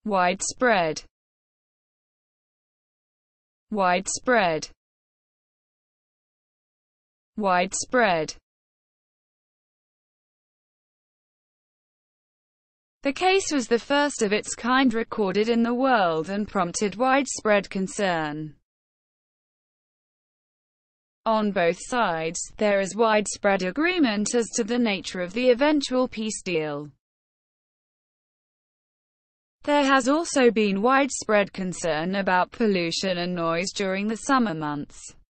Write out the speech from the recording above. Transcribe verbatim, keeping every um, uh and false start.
widespread, widespread, widespread. The case was the first of its kind recorded in the world and prompted widespread concern. On both sides, there is widespread agreement as to the nature of the eventual peace deal. There has also been widespread concern about pollution and noise during the summer months.